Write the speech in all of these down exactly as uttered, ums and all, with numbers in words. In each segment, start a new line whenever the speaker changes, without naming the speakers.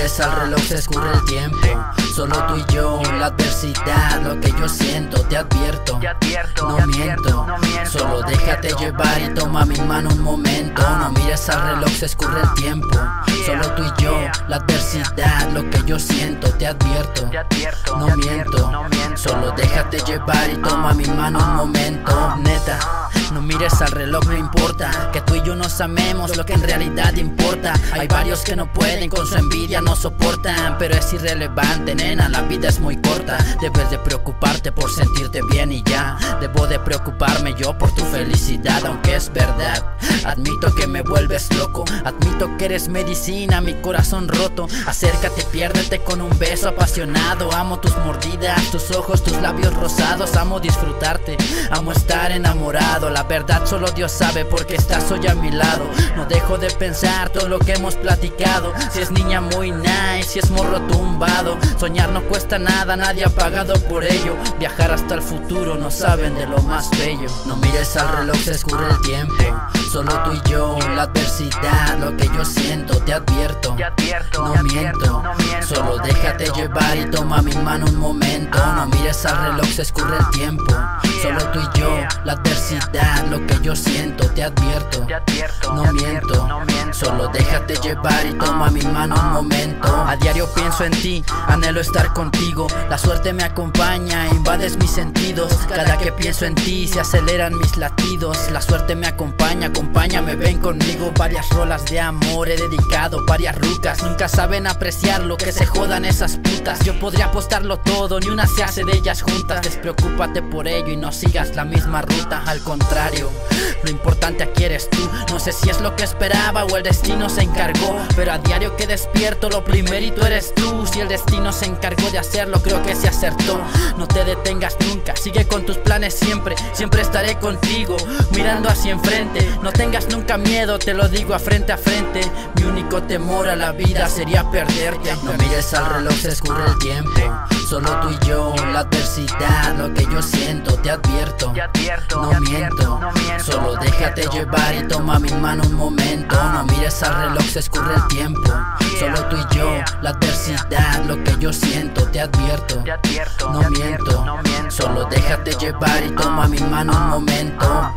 mires al reloj, se escurre el tiempo. Solo tú y yo, la adversidad, lo que yo siento, te advierto. No miento, solo déjate llevar y toma mi mano un momento. No mires al reloj, se escurre el tiempo. Solo tú y yo, la adversidad, lo que yo siento, te advierto. No miento, solo déjate llevar y toma mi mano un momento. Neta, no mires al reloj, no importa que tú y yo nos amemos, lo que en realidad importa. Hay varios que no pueden, con su envidia no soportan, pero es irrelevante, nena, la vida es muy corta. Debes de preocuparte por sentirte bien y ya. Debo de preocuparme yo por tu felicidad, aunque es verdad. Admito que me vuelves loco, admito que eres medicina, mi corazón roto. Acércate, piérdete con un beso apasionado. Amo tus mordidas, tus ojos, tus labios rosados. Amo disfrutarte, amo estar enamorado. La verdad solo Dios sabe porque estás hoy a mi lado. No dejo de pensar todo lo que hemos platicado. Si es niña muy nice, si es morro tumbado. Soñar no cuesta nada, nadie ha pagado por ello. Viajar hasta el futuro, no saben de lo más bello. No mires al reloj, se escurre el tiempo. Solo tú y yo, la adversidad, lo que yo siento, te advierto. No miento, solo déjate llevar y toma mi mano un momento. No mires al reloj, se escurre el tiempo. Solo tú y yo, la adversidad, lo que yo siento, te advierto. No miento, solo déjate llevar y toma mi mano un momento. A diario pienso en ti, anhelo estar contigo. La suerte me acompaña, invades mis sentidos. Cada que pienso en ti se aceleran mis latidos. La suerte me acompaña, acompáñame, ven conmigo. Varias rolas de amor he dedicado, varias rucas. Nunca saben apreciar lo que se jodan esas putas. Yo podría apostarlo todo, ni una se hace de ellas juntas. Despreocúpate por ello y no sigas la misma ruta. Al contrario, lo importante aquí eres tú. No sé si es lo que esperaba o el destino se encargó, pero a diario que despierto lo primerito eres tú. Si el destino se encargó de hacerlo, creo que se acertó. No te detengas nunca, sigue con tus planes siempre. Siempre estaré contigo, mirando hacia enfrente. No tengas nunca miedo, te lo digo a frente a frente. Mi único temor a la vida sería perderte. No mires al reloj, se escurre el tiempo. Solo tú y yo, la adversidad, lo que yo siento, te advierto. No miento, solo déjate llevar y toma mi mano un momento. No mires al reloj, se escurre el tiempo. Solo tú y yo, la adversidad, lo que yo siento, te advierto. No miento, solo déjate llevar y toma mi mano un momento.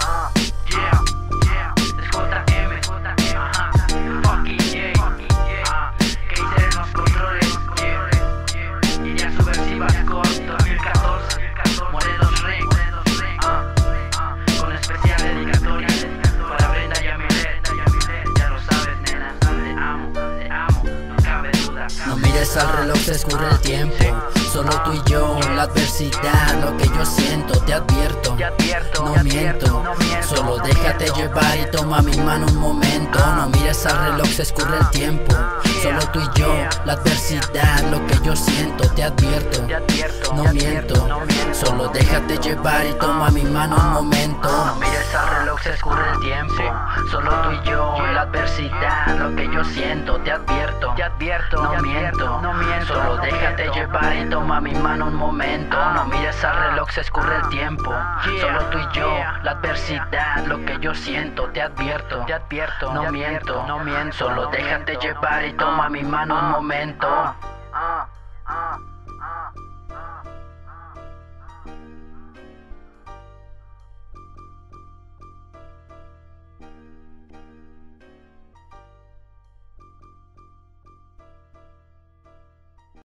No mires al reloj, se escurre el tiempo. Solo tú y yo, la adversidad, lo que yo siento, te advierto. No miento, solo déjate llevar y toma mi mano un momento. No mires al reloj, se escurre el tiempo. Solo tú y yo, la adversidad, lo que yo siento, te advierto. No miento, solo déjate llevar y toma mi mano un momento. No mires al reloj, se escurre el tiempo. Solo tú y yo, la adversidad, lo que yo siento, te advierto. No miento, solo déjate llevar y toma mi mano un momento. No mires al reloj, se escurre el tiempo. Solo tú y yo, la adversidad, lo que yo siento, te advierto. No miento, solo déjate llevar y toma mi mano un momento.